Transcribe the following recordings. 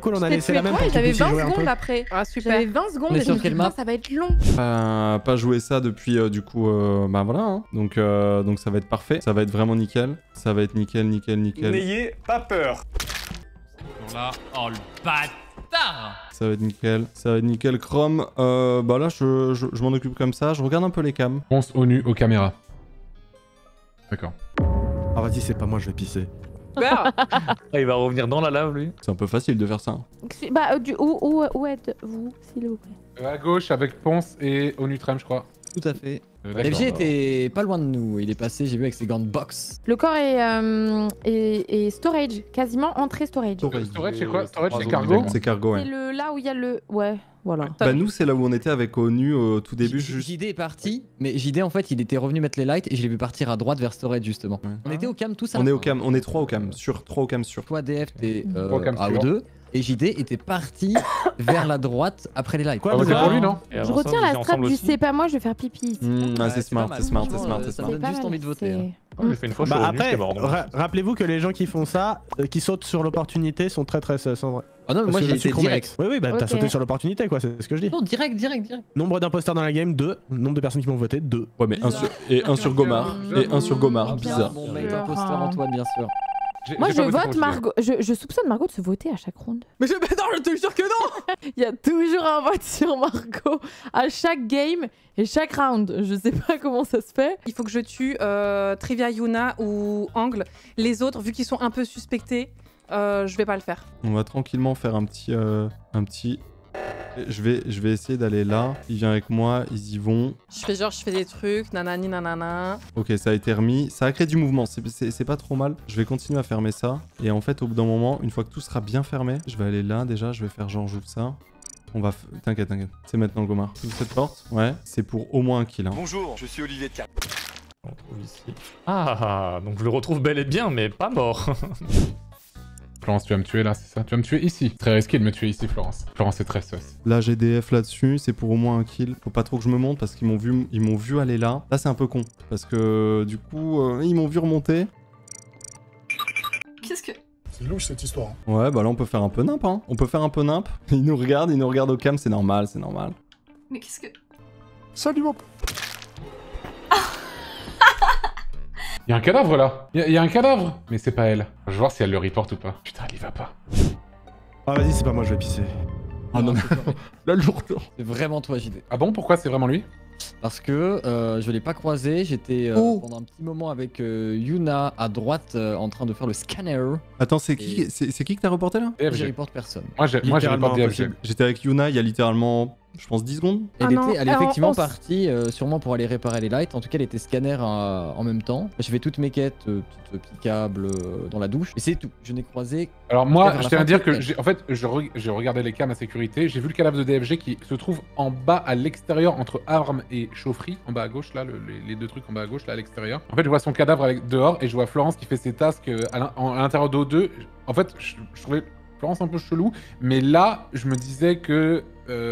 Cool, on a laissé la même pour que tu J'avais puisses y 20 jouer un peu. secondes après. Ah, super. J'avais 20 secondes Mais et je sur me suis quelle dit, map putain, ça va être long. Pas joué ça depuis du coup bah voilà hein. Donc ça va être parfait, ça va être vraiment nickel, ça va être nickel. N'ayez pas peur. Là, oh le bâtard. Ça va être nickel. Chrome, bah là je m'en occupe comme ça, je regarde un peu les cams. Pense ONU aux caméras. D'accord. Ah vas-y, c'est pas moi, je vais pisser. Super. Il va revenir dans la lave, lui. C'est un peu facile de faire ça. Bah, où êtes-vous, s'il vous plaît? À gauche avec Ponce et ONU-Trem, je crois. Tout à fait. D'accord. FG était pas loin de nous. Il est passé, j'ai vu, avec ses gants de boxe. Le corps est storage, quasiment entrée storage. Storage, c'est quoi? Storage, c'est Cargo. cargo? C'est cargo, C'est ouais. là où il y a le... Ouais, voilà. Bah nous c'est là où on était avec ONU au tout début. JD est parti, mais JD en fait il était revenu mettre les lights et je l'ai vu partir à droite vers storage justement. Ouais. On était au cam tous. On est au cam, on est 3 au cam, sur 3 au cam sur. Toi DF t'es Au cam à suivant. O2 et JD était parti vers la droite après les lights. Quoi, Ah, vous c'est avez- pour lui, non? Je retiens la strat du c'est pas moi, je vais faire pipi ici. C'est smart, pas c'est mal. smart, c'est Franchement, smart, ça c'est me smart. donne juste envie de voter. Hein. J'ai fait une fois, je suis Bah revenu, après, j'étais mort. donc. rappelez-vous que les gens qui font ça, qui sautent sur l'opportunité, sont très sans vrai. Ah non, mais moi Parce que j'ai je suis été Chromex. direct. Oui, bah t'as Ok. sauté sur l'opportunité, quoi, c'est ce que je dis. Non, direct. Nombre d'imposteurs dans la game, 2. Nombre de personnes qui m'ont voté, 2. Ouais mais un sur Gomard et un sur Gomard, bizarre. Mon mec imposteur Antoine bien sûr. Moi, J'ai je pas voté vote pour JD. Margot. Je soupçonne Margot de se voter à chaque ronde. Mais non, je te jure que non. Il y a toujours un vote sur Margot à chaque game et chaque round. Je sais pas comment ça se fait. Il faut que je tue Trivia, Yuna ou Angle. Les autres, vu qu'ils sont un peu suspectés, je vais pas le faire. On va tranquillement faire un petit Je vais essayer d'aller là. Il vient avec moi, ils y vont. Je fais des trucs, nanani nanana. Ok, ça a été remis. Ça a créé du mouvement, c'est pas trop mal. Je vais continuer à fermer ça. Et en fait, au bout d'un moment, une fois que tout sera bien fermé, je vais aller là déjà. Je vais faire genre j'ouvre ça. On va... T'inquiète. C'est maintenant, Gomard. Ouvre cette porte. Ouais, c'est pour au moins un kill. Hein. Bonjour, je suis Olivier de Cap. On le trouve ici. Ah, donc je le retrouve bel et bien, mais pas mort. Florence, tu vas me tuer là, c'est ça? Tu vas me tuer ici. Très risqué de me tuer ici, Florence. Florence est très sauce. Là, j'ai DF là-dessus. C'est pour au moins un kill. Faut pas trop que je me monte parce qu'ils m'ont vu aller là. Là, c'est un peu con. Parce que du coup, ils m'ont vu remonter. Qu'est-ce que... C'est louche cette histoire. Ouais, bah là, on peut faire un peu nimp. Hein. On peut faire un peu nimp. Ils nous regardent au cam. C'est normal, c'est normal. Mais qu'est-ce que... Salut mon... Y'a un cadavre là. Y'a un cadavre. Mais c'est pas elle. Je vais voir si elle le reporte ou pas. Putain, elle y va pas. Ah vas-y, c'est pas moi, je vais pisser. Ah non, mais... La lourdeur. C'est vraiment toi JD. Ah bon, pourquoi c'est vraiment lui? Parce que je l'ai pas croisé, j'étais pendant un petit moment avec Yuna à droite en train de faire le scanner. Attends, c'est qui que t'as reporté là? Je DFG. reporte personne. Moi, j'ai Littéralement reporté DFG. impossible. J'étais avec Yuna il y a littéralement, je pense, 10 secondes. Elle, non, elle est effectivement partie, sûrement pour aller réparer les lights. En tout cas, elle était scanner en même temps. J'ai fait toutes mes quêtes, petits câbles dans la douche. Et c'est tout. Je n'ai croisé. Alors moi, vers la je tiens fin à dire de que, cette en fait, j'ai regardé les cams à sécurité. J'ai vu le cadavre de DFG qui se trouve en bas à l'extérieur entre armes et chaufferie. En bas à gauche, là, les deux trucs en bas à gauche, là, à l'extérieur. En fait, je vois son cadavre dehors et je vois Florence qui fait ses tasks à l'intérieur d'O2. En fait, je trouvais Florence un peu chelou. Mais là, je me disais que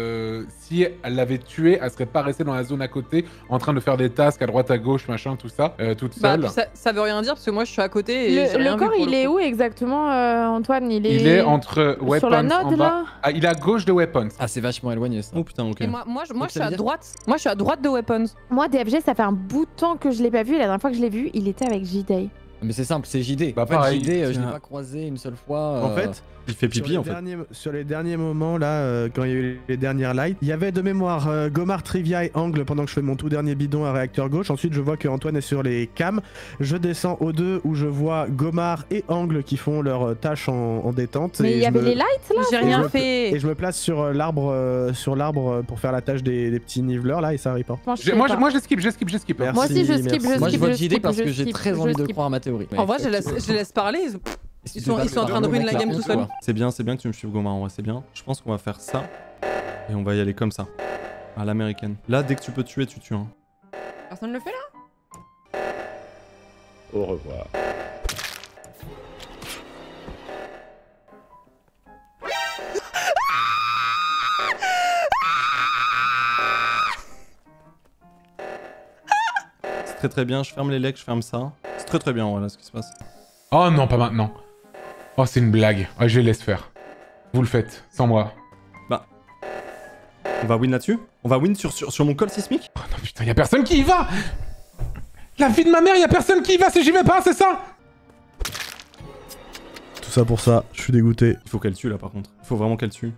si elle l'avait tué, elle serait pas restée dans la zone à côté en train de faire des tasks à droite à gauche, machin, tout ça, toute Bah, seule. puis ça veut rien dire parce que moi je suis à côté et j'ai rien Le vu corps, pour il le est coup. où exactement, Antoine? Il est entre Weapons sur la en node bas. là? Ah, il est à gauche de Weapons. Ah, c'est vachement éloigné ça. Oh putain, ok. Et moi je Donc, suis ça à veut dire- droite. Moi je suis à droite de Weapons. Moi, DFG, ça fait un bout de temps que je l'ai pas vu. La dernière fois que je l'ai vu, il était avec J-Day. Mais c'est simple, c'est JD. Bah, En fait, pareil. JD, je l'ai Tiens. pas croisé une seule fois. En fait, Il fait pipi en fait. Sur les derniers moments, là, quand il y a eu les dernières lights, il y avait de mémoire Gomard, Trivia et Angle pendant que je fais mon tout dernier bidon à réacteur gauche. Ensuite, je vois que Antoine est sur les cams. Je descends au 2 où je vois Gomard et Angle qui font leurs tâches en détente. Mais et il y je avait me- les lights là? J'ai Et rien je fait. Et je me place sur l'arbre pour faire la tâche des petits niveleurs là et ça reporte. Moi, j'esquipe. Merci, Moi aussi, je skip, merci. Moi, je vote je JD skip, parce je que j'ai skip, très je envie de skip. croire à ma théorie. En vrai, je laisse parler. Ils sont en train de ruiner la game tout seul. C'est bien que tu me suives, Gomard, en vrai, c'est bien. Je pense qu'on va faire ça. Et on va y aller comme ça. À l'américaine. Là, dès que tu peux tuer, tu tues. Hein. Personne le fait là? Au revoir. C'est très bien, je ferme les legs, je ferme ça. C'est très bien, voilà ce qui se passe. Oh non, pas maintenant. Oh, c'est une blague. Oh, je les laisse faire. Vous le faites, sans moi. On va win là-dessus? On va win sur mon call sismique? Oh non, putain, y'a personne qui y va! La vie de ma mère, y'a personne qui y va si j'y vais pas, c'est ça? Tout ça pour ça, je suis dégoûté. Il faut qu'elle tue là par contre. Il faut vraiment qu'elle tue.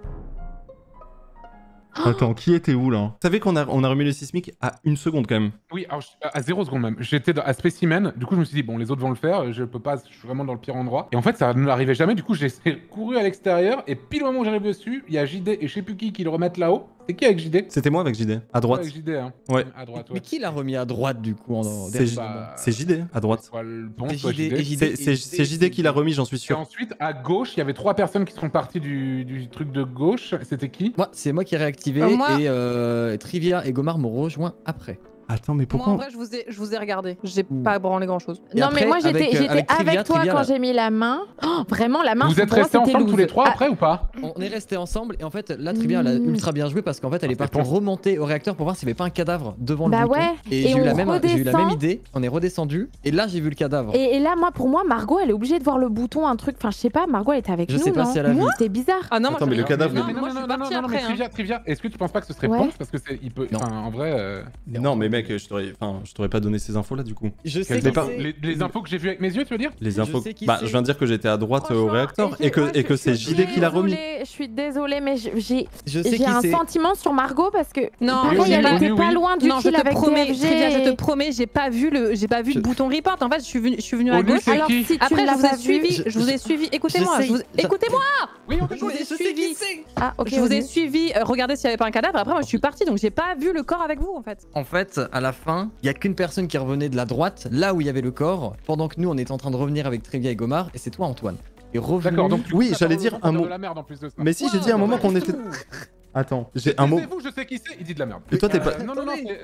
Attends, qui était où là? Vous savez qu'on a remis le sismique à 1 seconde quand même. Oui, alors, à 0 secondes même. J'étais à Specimen, du coup je me suis dit, bon, les autres vont le faire, je peux pas, je suis vraiment dans le pire endroit. Et en fait, ça ne m'arrivait jamais, du coup j'ai couru à l'extérieur, et pile au moment où j'arrive dessus, il y a JD et je sais plus qui le remettent là-haut. C'est qui avec JD? C'était moi avec JD, à droite. Avec JD, hein. Ouais. À droite, ouais. Mais qui l'a remis à droite du coup C'est JD, à droite. Soit le bon, C'est soit JD. C'est JD qui l'a remis, j'en suis Et sûr. ensuite, à gauche, il y avait 3 personnes qui sont parties du truc de gauche. C'était qui? Moi, c'est moi qui ai réactivé Moi- et Trivia et Gomar m'ont rejoint après. Attends, mais Moi, pourquoi en vrai, je vous ai regardé. J'ai pas branlé grand chose. Et Non, après, mais moi j'étais avec avec toi Trivia, quand là. j'ai mis la main. Oh, vraiment, la main, Vous êtes pour moi, restés c'était ensemble tous loose. les 3 Ah, après ou pas? On est restés ensemble et en fait là Trivia elle a ultra bien joué parce qu'en fait elle est partie bon. remonter au réacteur pour voir s'il n'y avait pas un cadavre devant le Bah bouton. ouais, Et et j'ai eu on la même redescend. idée, on est redescendu et là j'ai vu le cadavre. Et là, pour moi, Margot, elle est obligée de voir le bouton, un truc. Enfin, je sais pas, Margot, elle était avec Je nous. sais pas non si elle a vu. C'était bizarre. Ah non, moi, Attends, mais je- le cadavre, Non, il- moi, je suis partie mais après. hein. Trivia, est-ce que tu penses pas que ce serait Ouais. Ponce parce que il peut, Non. enfin, en vrai. Non, mais mec, je t'aurais pas donné ces infos là du coup. Je sais Mais qui pas- c'est. Les infos que j'ai vues avec mes yeux, tu veux dire? Les Je infos. sais qui Bah, c'est. je viens de dire que j'étais à droite au Franchement, réacteur et que c'est JD qui l'a remis. Je suis désolée, mais j'ai Je sais qui un c'est. sentiment sur Margot parce que Non, pareil, oui, elle oui, était oui, pas oui. loin du Non, je kill te avec promets, DFG. Trivia, je te promets, j'ai pas vu le Je- bouton report. En fait, je suis venu à Oli, gauche. c'est Alors, qui? si tu Après, l'as je vous ai pas vu- suivi. Je vous ai suivi. Écoutez-moi. sais. Écoutez-moi. Oui, on Je vous ai suivi. Ah, ok. Je vous ai vas-y. suivi. Regardez s'il y avait pas un cadavre. Après, moi, je suis partie, donc j'ai pas vu le corps avec vous, en fait. En fait, à la fin, il y a qu'une personne qui revenait de la droite, là où il y avait le corps, pendant que nous on était en train de revenir avec Trivia et Gomar, et c'est toi Antoine. Et revenu. D'accord, donc Oui, ça j'allais parle dire au un mot. de la merde en plus de ça. Mais si, j'ai dit à un moment qu'on était. Attends, j'ai un mot. Taisez-vous, je sais qui c'est, il dit de la merde. Et toi, t'es pas. Non,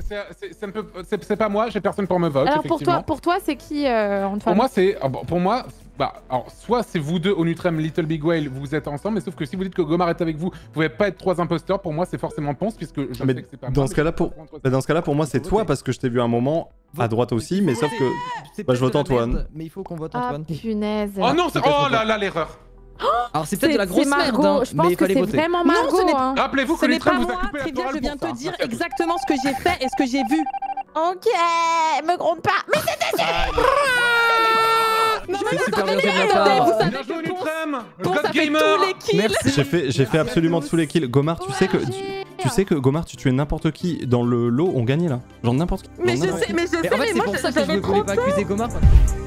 c'est pas moi, j'ai personne pour me vote. Alors effectivement. pour toi, c'est qui Antoine? Pour moi, c'est. Pour moi, bah, alors, soit c'est vous deux, Onutrem, Little Big Whale, vous êtes ensemble, mais sauf que si vous dites que Gomar est avec vous, vous pouvez pas être 3 imposteurs. Pour moi, c'est forcément Ponce, puisque je Mais sais que c'est pas dans moi. ce cas-là, pour moi, c'est toi parce que je t'ai vu un moment à droite aussi, mais sauf que. C'est Bah, je peut-être vote de la Antoine. merde, Mais il faut qu'on vote Ah Antoine. punaise. Oh non, c'est. Oh là là, l'erreur. Alors c'est peut-être de la grosse c'est merde, Margot. hein, Je mais pense il que fallait c'est voter. vraiment Non, Margot. ce n'est- hein. Rappelez-vous Ce que n'est pas Onutrem vous a moi, coupé la Trivia, parole je viens pour te ça. dire Merci à tous. exactement ce que j'ai fait et ce que j'ai vu. Ok, me gronde pas. Mais C'est super bien fait de ma attendez, part. vous savez Bien joué, que Ponce- Onutrem. Ponce God a fait Gamer. tous les kills. Merci. J'ai fait absolument tous les kills. Gomar, tu sais que. Tu sais que Gomar, tu tuais n'importe qui dans le lot, on gagnait là. Genre n'importe qui. Mais Genre je n'importe sais, mais je sais, Mais en fait, mais c'est moi, pour ça que je j'avais ne trop voulais pas accuser Gomar.